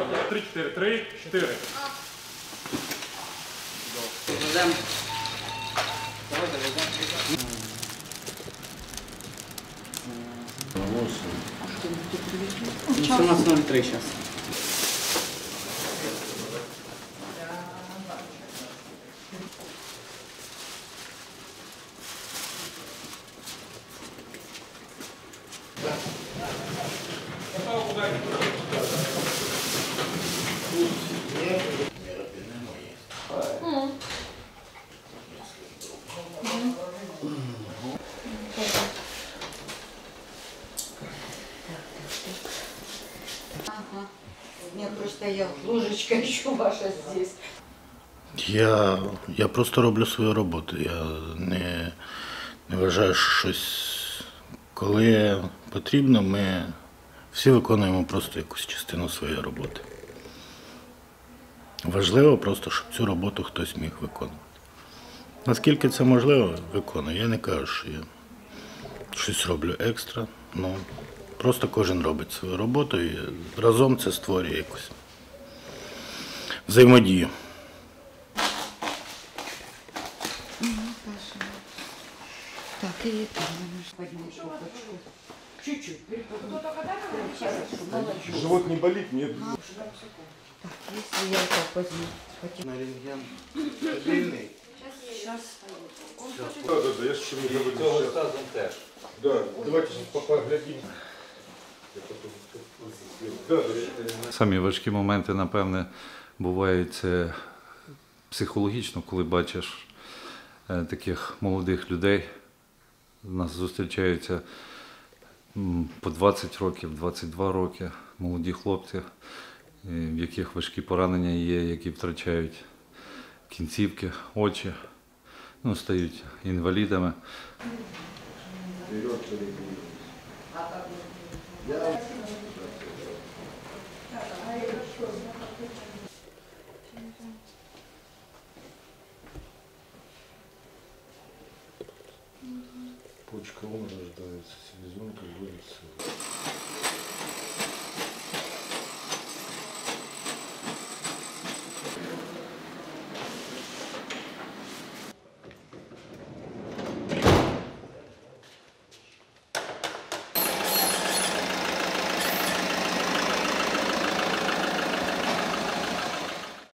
3-4. 3-4. Доведемо. 18:03 зараз. У меня просто ложечка еще ваша здесь. Я просто роблю свою роботу. Я не вважаю, що щось, коли потрібно, ми всі виконуємо просто якусь частину своєї роботи. Важливо просто, щоб цю роботу хтось міг виконувати. Наскільки це можливо, виконую. Я не кажу, що я щось роблю екстра. Ну, просто кожен робить свою роботу і разом це створює якусь взаємодію. Так, и это подниму шапочку. Чуть-чуть. Живот не болит? Нет. Так, если я так возьму. На рентген стабільний. Сейчас. Да, я же не говорю. Цього з тазом теж. Да, давайте сейчас поглядим. Самі важкі моменти, напевне, бувають це психологічно, коли бачиш таких молодих людей. У нас зустрічаються по 20 років, 22 роки молоді хлопці, в яких важкі поранення є, які втрачають кінцівки, очі, ну, стають інвалідами. Почка, он рождается, селезенка вводится.